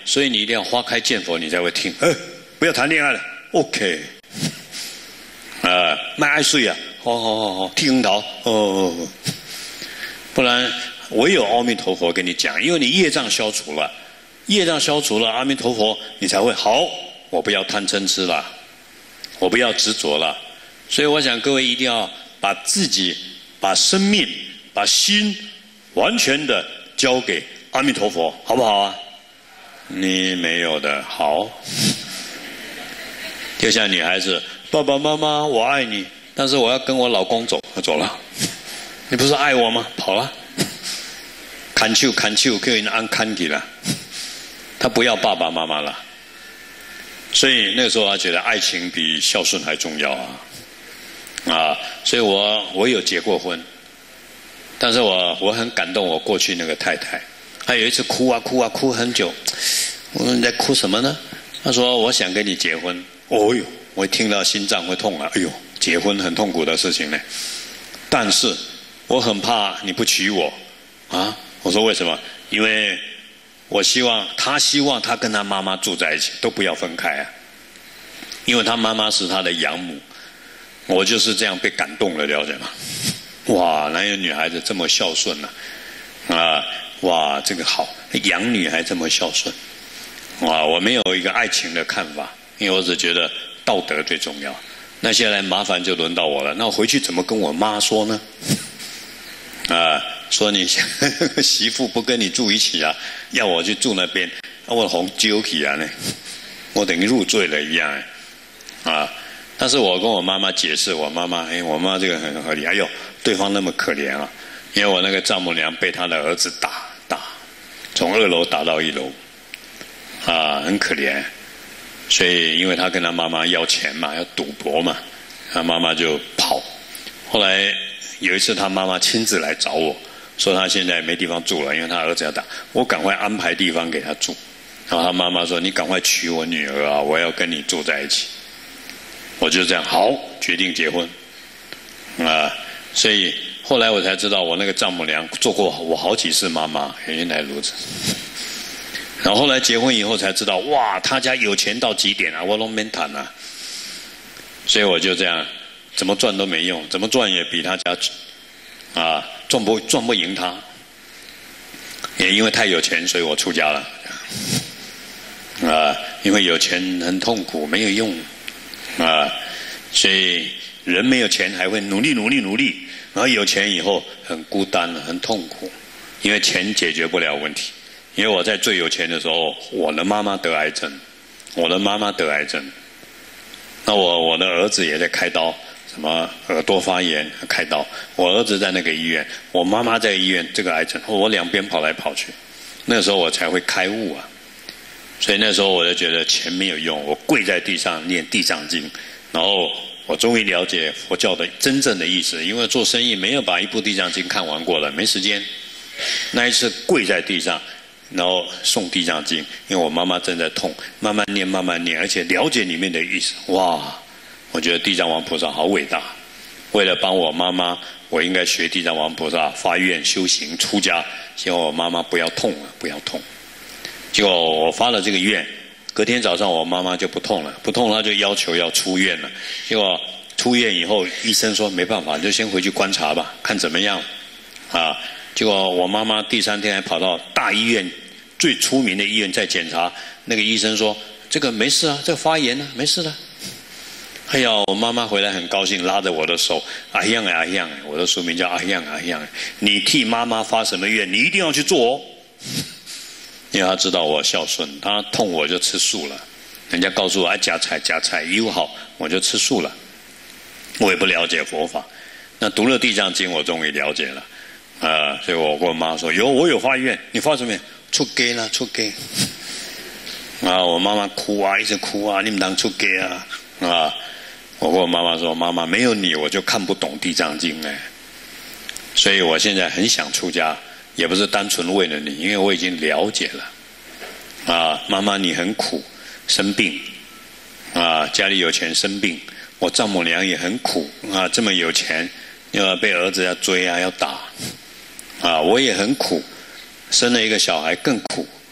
所以你一定要花开见佛，你才会听。哎，不要谈恋爱了 ，OK。啊，卖爱睡啊，好好好好，剃樱桃，哦，不然唯有阿弥陀佛跟你讲，因为你业障消除了，业障消除了，阿弥陀佛你才会好。我不要贪嗔痴了，我不要执着了。所以我想各位一定要把自己、把生命、把心完全的交给阿弥陀佛，好不好啊？你没有的，好。就像女孩子，爸爸妈妈我爱你，但是我要跟我老公走，我走了。你不是爱我吗？跑了。看手看手，叫人按看起了。他不要爸爸妈妈了。所以那个时候他觉得爱情比孝顺还重要啊。啊，所以我我有结过婚，但是我我很感动我过去那个太太，她有一次哭啊哭啊哭很久，我说你在哭什么呢？她说我想跟你结婚。哦哟，我听到心脏会痛了，哎呦，结婚很痛苦的事情呢。但是我很怕你不娶我啊。我说为什么？因为我希望他希望他跟他妈妈住在一起，都不要分开啊。因为他妈妈是他的养母。我就是这样被感动了，了解吗？哇，哪有女孩子这么孝顺呢？啊？啊，哇，这个好，养女还这么孝顺。哇，我没有一个爱情的看法，因为我只觉得道德最重要。那现在麻烦就轮到我了，那我回去怎么跟我妈说呢？啊，说你媳妇不跟你住一起啊，要我去住那边，我红揪起啊呢，我等于入赘了一样哎，啊。但是我跟我妈妈解释，我妈妈，哎，我妈这个很合理。哎呦，对方那么可怜啊，因为我那个丈母娘被她的儿子打打，从二楼打到一楼，啊，很可怜。所以因为她跟她妈妈要钱嘛，要赌博嘛，她妈妈就跑。后来有一次，她妈妈亲自来找我，说她现在没地方住了，因为她儿子要打，我赶快安排地方给她住。然后她妈妈说：“你赶快娶我女儿啊，我要跟你住在一起。”我就这样好决定结婚啊，所以后来我才知道，我那个丈母娘做过我好几次妈妈，原来如此。然后后来结婚以后才知道，哇，他家有钱到极点啊，我都没谈啊。所以我就这样，怎么赚都没用，怎么赚也比他家啊赚不赚不赢他。也因为太有钱，所以我出家了啊，因为有钱很痛苦，没有用。啊，所以人没有钱还会努力努力努力，然后有钱以后很孤单很痛苦，因为钱解决不了问题。因为我在最有钱的时候，我的妈妈得癌症，我的妈妈得癌症，那我我的儿子也在开刀，什么耳朵发炎开刀，我儿子在那个医院，我妈妈在医院，这个癌症，我两边跑来跑去，那时候我才会开悟啊。所以那时候我就觉得钱没有用，我跪在地上念地藏经，然后我终于了解佛教的真正的意思。因为做生意没有把一部地藏经看完过了，没时间。那一次跪在地上，然后诵地藏经，因为我妈妈正在痛，慢慢念慢慢念，而且了解里面的意思。哇，我觉得地藏王菩萨好伟大。为了帮我妈妈，我应该学地藏王菩萨发愿修行出家，希望我妈妈不要痛了，不要痛。结果我发了这个愿，隔天早上我妈妈就不痛了，不痛了，她就要求要出院了。结果出院以后，医生说没办法，你就先回去观察吧，看怎么样。啊，结果我妈妈第三天还跑到大医院最出名的医院再检查，那个医生说这个没事啊，这个发炎啊，没事的。哎呀，我妈妈回来很高兴，拉着我的手，阿样阿样，我的书名叫阿样阿样，你替妈妈发什么愿，你一定要去做哦。因为他知道我孝顺，他痛我就吃素了。人家告诉我，哎，加菜加菜友好，我就吃素了。我也不了解佛法，那读了地藏经，我终于了解了。啊、呃，所以我跟我妈说，有我有发愿，你发什么愿？出家啦，出家。啊，我妈妈哭啊，一直哭啊，你们当出家啊？啊，我跟我妈妈说，妈妈没有你，我就看不懂地藏经哎。所以我现在很想出家。也不是单纯为了你，因为我已经了解了。啊，妈妈你很苦，生病，啊，家里有钱生病，我丈母娘也很苦，啊，这么有钱，又要被儿子要追啊，要打，啊，我也很苦，生了一个小孩更苦，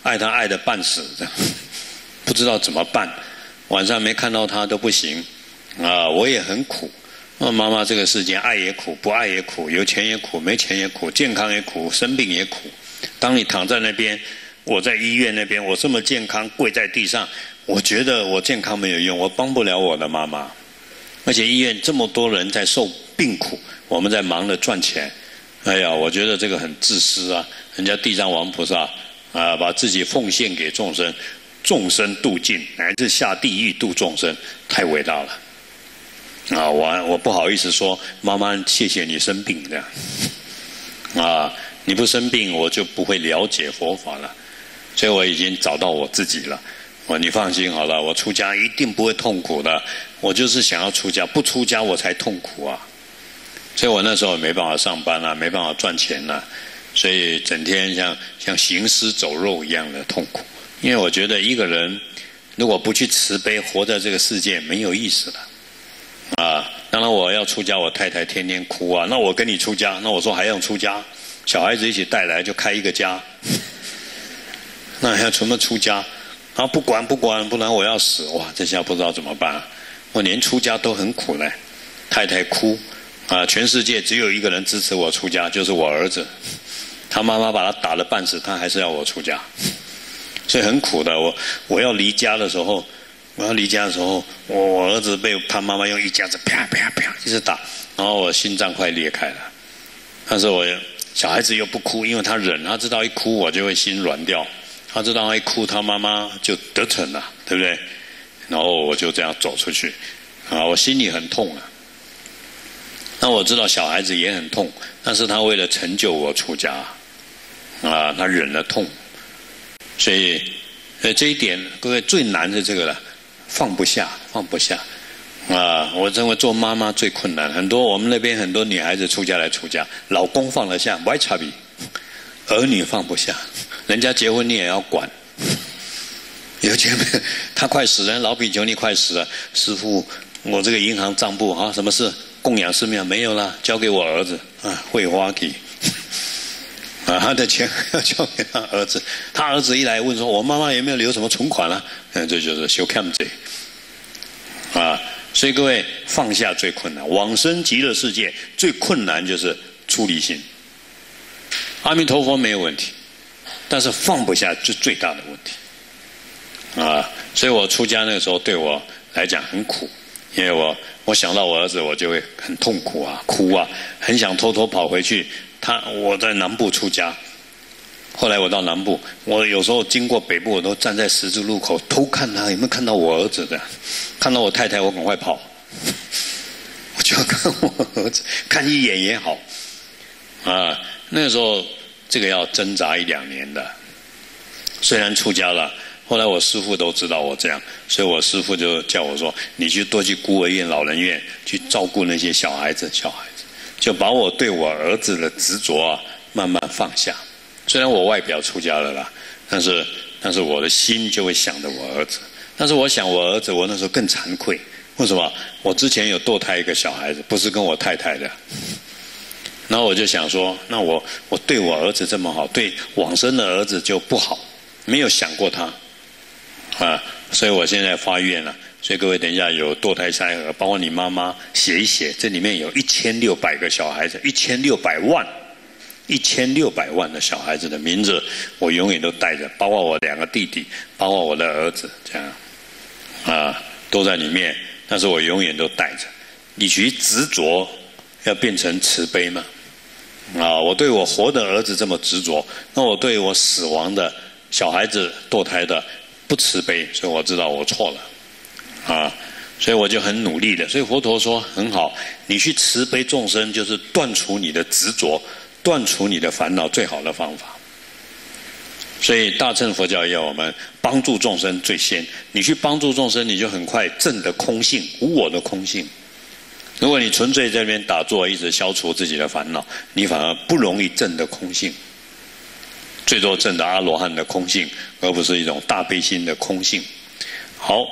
爱他爱得半死，这样不知道怎么办。晚上没看到他都不行啊，我也很苦。那妈妈这个世界，爱也苦，不爱也苦，有钱也苦，没钱也苦，健康也苦，生病也苦。当你躺在那边，我在医院那边，我这么健康，跪在地上，我觉得我健康没有用，我帮不了我的妈妈。而且医院这么多人在受病苦，我们在忙着赚钱。哎呀，我觉得这个很自私啊！人家地藏王菩萨啊，把自己奉献给众生，众生度尽，乃至下地狱度众生，太伟大了。啊，我我不好意思说，妈妈，谢谢你生病这样。啊，你不生病，我就不会了解佛法了。所以我已经找到我自己了。我你放心好了，我出家一定不会痛苦的。我就是想要出家，不出家我才痛苦啊。所以我那时候没办法上班啊，没办法赚钱啊，所以整天像像行尸走肉一样的痛苦。因为我觉得一个人如果不去慈悲，活在这个世界没有意思了。啊，当然我要出家，我太太天天哭啊。那我跟你出家，那我说还要出家，小孩子一起带来就开一个家，那还要怎么出家？然后不管不管，不然我要死，哇，这下不知道怎么办。我连出家都很苦嘞，太太哭啊，全世界只有一个人支持我出家，就是我儿子。他妈妈把他打得半死，他还是要我出家，所以很苦的。我我要离家的时候。我要离家的时候，我我儿子被他妈妈用衣架子啪啪啪一直打，然后我心脏快裂开了。但是我小孩子又不哭，因为他忍，他知道一哭我就会心软掉，他知道他一哭他妈妈就得逞了，对不对？然后我就这样走出去，啊，我心里很痛啊。那我知道小孩子也很痛，但是他为了成就我出家，啊，他忍了痛，所以呃这一点各位最难的这个了。放不下，放不下，啊！我认为做妈妈最困难。很多我们那边很多女孩子出家来出家，老公放得下，不差别，儿女放不下，人家结婚你也要管。有姐妹，他快死了，老比丘尼快死了，师父，我这个银行账簿啊，什么事供养寺庙没有了，交给我儿子啊，会花给。啊，他的钱要交给他儿子，他儿子一来问说：“我妈妈有没有留什么存款啊？”嗯，这就是修 cam 这啊，所以各位放下最困难，往生极乐世界最困难就是出离心。阿弥陀佛没有问题，但是放不下是最大的问题啊。所以我出家那个时候对我来讲很苦，因为我我想到我儿子，我就会很痛苦啊，哭啊，很想偷偷跑回去。他我在南部出家，后来我到南部，我有时候经过北部，我都站在十字路口偷看他有没有看到我儿子的，看到我太太，我赶快跑，我就要看我儿子，看一眼也好，啊，那个时候这个要挣扎一两年的，虽然出家了，后来我师父都知道我这样，所以我师父就叫我说，你去多去孤儿院、老人院去照顾那些小孩子，小孩子。就把我对我儿子的执着啊慢慢放下。虽然我外表出家了啦，但是但是我的心就会想着我儿子。但是我想我儿子，我那时候更惭愧。为什么？我之前有堕胎一个小孩子，不是跟我太太的。然后我就想说，那我我对我儿子这么好，对往生的儿子就不好，没有想过他啊。所以我现在发愿了。所以各位等一下有堕胎筛核，包括你妈妈写一写，这里面有一千六百个小孩子，一千六百万，一千六百万的小孩子的名字，我永远都带着，包括我两个弟弟，包括我的儿子，这样啊都在里面，但是我永远都带着。你去执着，要变成慈悲嘛？啊，我对我活的儿子这么执着，那我对我死亡的小孩子堕胎的不慈悲，所以我知道我错了。啊，所以我就很努力的。所以佛陀说很好，你去慈悲众生，就是断除你的执着，断除你的烦恼最好的方法。所以大乘佛教要我们帮助众生最先，你去帮助众生，你就很快证得空性，无我的空性。如果你纯粹在那边打坐，一直消除自己的烦恼，你反而不容易证得空性，最多证得阿罗汉的空性，而不是一种大悲心的空性。好。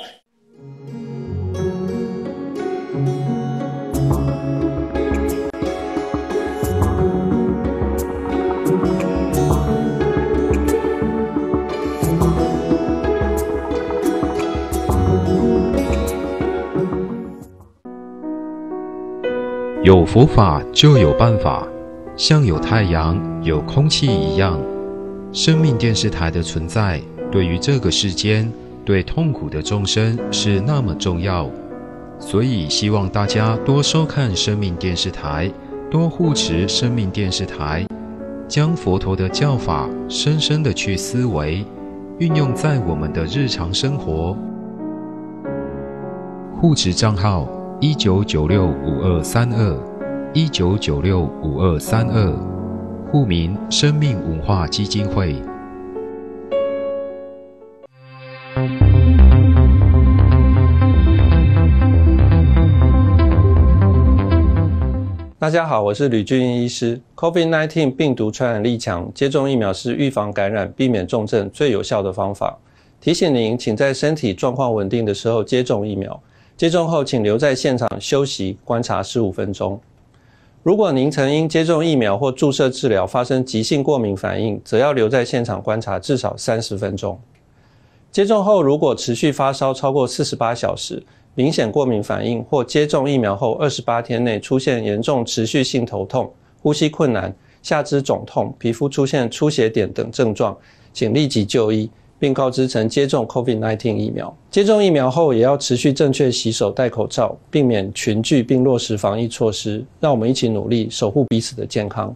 有佛法就有办法，像有太阳、有空气一样。生命电视台的存在，对于这个世间、对痛苦的众生是那么重要，所以希望大家多收看生命电视台，多护持生命电视台，将佛陀的教法深深的去思维，运用在我们的日常生活。护持账号一九九六五二三二一九九六五二三二，户名生命文化基金会。 大家好，我是吕俊医师。COVID 十九 病毒传染力强，接种疫苗是预防感染、避免重症最有效的方法。提醒您，请在身体状况稳定的时候接种疫苗。接种后，请留在现场休息观察十五分钟。如果您曾因接种疫苗或注射治疗发生急性过敏反应，则要留在现场观察至少三十分钟。接种后如果持续发烧超过四十八小时，明显过敏反应或接种疫苗后二十八天内出现严重持续性头痛、呼吸困难、下肢肿痛、皮肤出现出血点等症状，请立即就医，并告知曾接种 COVID 十九 疫苗。接种疫苗后也要持续正确洗手、戴口罩，避免群聚并落实防疫措施。让我们一起努力守护彼此的健康。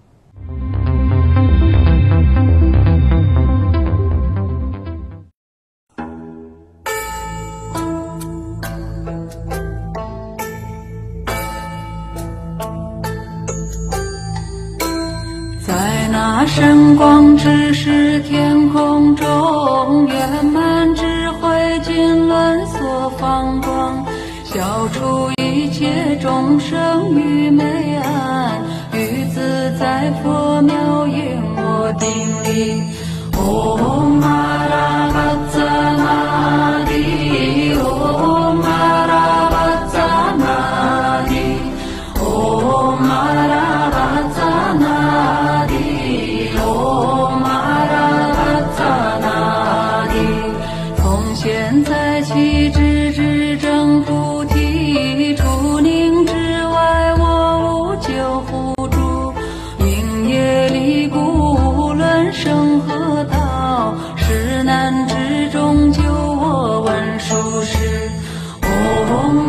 在那神光之时天空中，圆满智慧经纶所放光，消除一切众生愚昧暗，于自在佛妙应我定力。Om Aravatsanadi Om Aravatsanadi Om Aravatsanadi Om Aravatsanadi 从现在起直至正菩提，除宁之外我无救护主，因业力故无论生何道，是难之中救我闻殊时。Om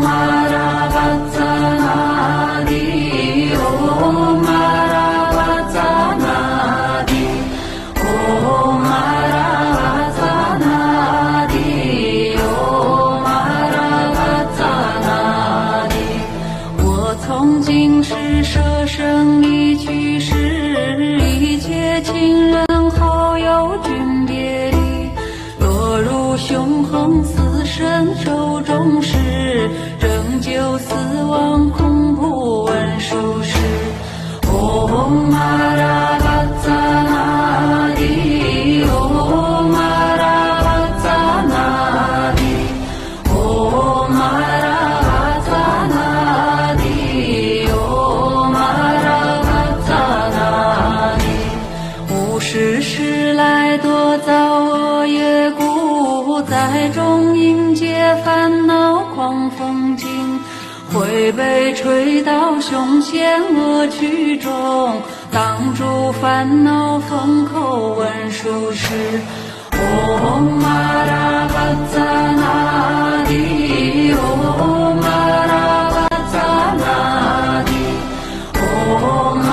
Aravatsanadi Om Aravatsanadi Om Aravatsanadi Om Aravatsanadi 我从今世舍生离去时，一切亲人好友均别离，落入凶横死神手中时，拯救死亡恐怖闻殊时。Om Aravatsanadi Om Aravatsanadi Om Aravatsanadi Om Aravatsanadi 无始时来多造恶业故，在中阴界烦恼狂风境，会被吹到凶险恶趣中，挡住烦恼风口闻殊时。Om Aravatsanadi Om Aravatsanadi Om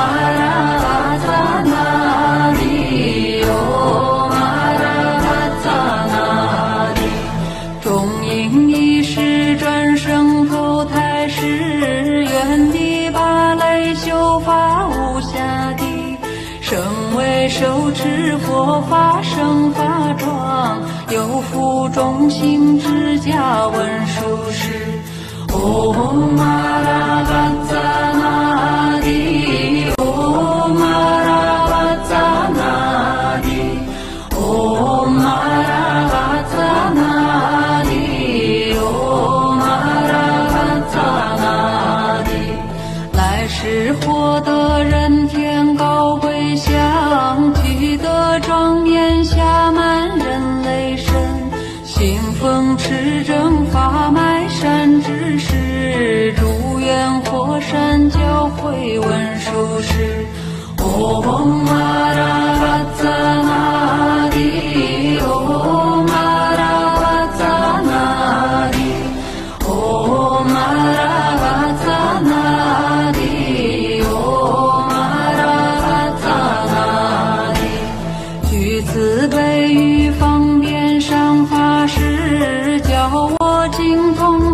Aravatsanadi Om Aravatsanadi 中阴一时转生投胎时，愿地芭蕾修法无暇地，身为手持佛法生法庄，有福众心之家闻殊时。Om Aravatsanadi Om Aravatsanadi Om Aravatsanadi Om Aravatsanadi 来世获得人天高贵相，取得庄严暇满人类身，信奉持正法脉善知识，诸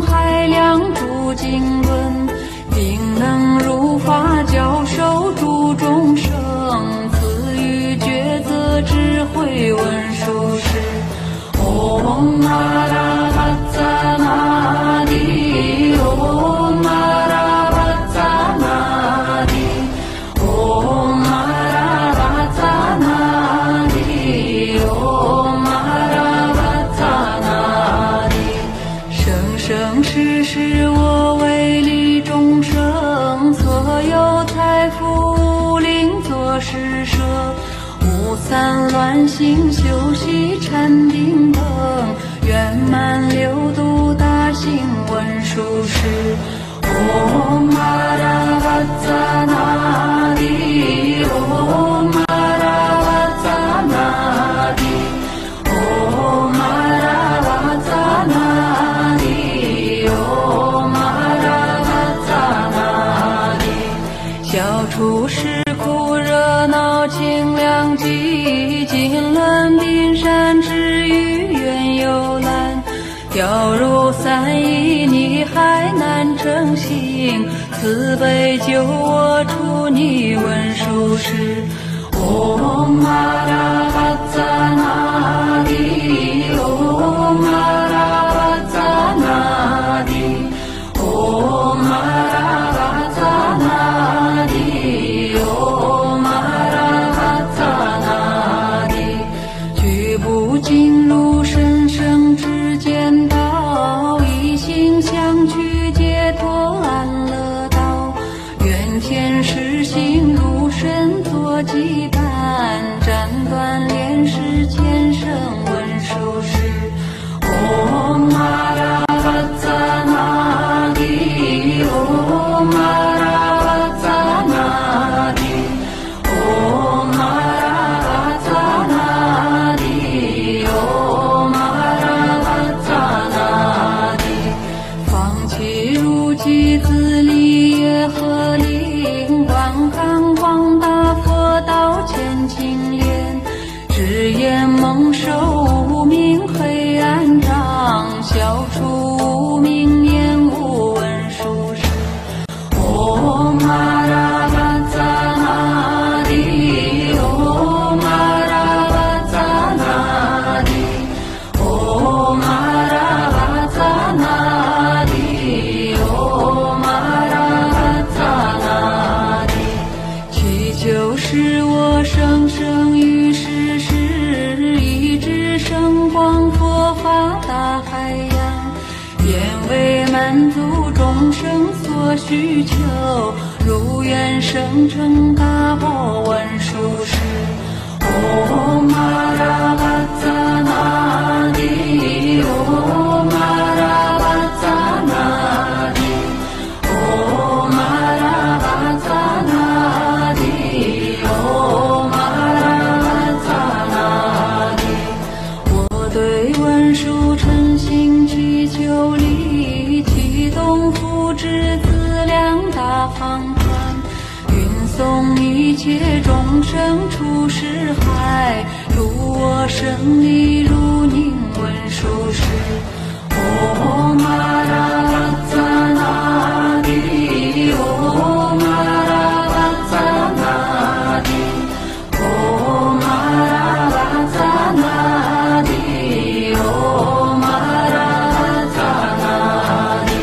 海量诸经纶，并能如法教授诸众生，赐予抉择智慧文殊师。唵嘛拉巴扎那帝，唵嘛拉巴扎那帝，唵嘛拉巴扎那帝，唵嘛拉巴扎那帝。生生世世我为利众生，所有财富无吝作施舍，无散乱心修习禅定等，圆满六度大行文殊师。唵嘛拉巴扎那帝，唵嘛拉巴扎那帝，唵嘛拉巴扎那帝，唵嘛拉巴扎那帝。消除世苦热闹清凉寂，尽论冰山之于缘幽兰，掉入三意泥海难成行，慈悲救我出泥文殊师。唵嘛拉巴扎那帝，唵嘛拉巴扎那帝，唵嘛拉巴扎那帝，唵嘛拉巴扎那帝。举步进入甚深之间道，一心相去解脱安乐道，愿天使心如神作羁绊，斩断连世前生文殊师。唵嘛拉巴扎那帝，唵嘛拉巴扎那帝，唵嘛拉巴扎那帝，唵嘛拉巴扎那帝。放弃如己自利业和灵，观看广大佛道前清莲，只言蒙受无明黑暗障，消除无明厌恶文殊师。唵嘛拉巴扎那帝，唵嘛拉巴扎那帝，唵嘛拉巴扎那帝，唵嘛拉巴扎那帝。祈求使我生生于世世，一直圣光佛法大海洋，愿为满足众生所需求，如愿生成大宝文殊师。唵嘛拉巴扎那帝，唵嘛拉巴扎那帝，唵嘛拉巴扎那帝，唵嘛拉巴扎那帝。我对文殊诚心祈求力，启动福智资粮大方团，运送一切众生出世海，入我生理如宁文殊师。唵嘛拉巴扎那帝，唵嘛拉巴扎那帝，唵嘛拉巴扎那帝，唵嘛拉巴扎那帝。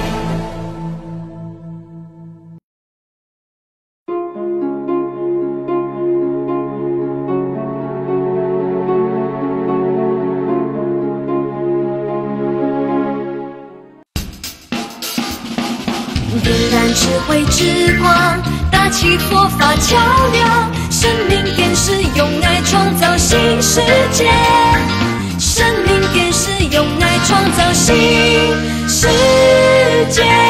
点燃智慧之光，搭起佛法桥梁，生命电视用爱创造新世界，生命电视用爱创造新世界。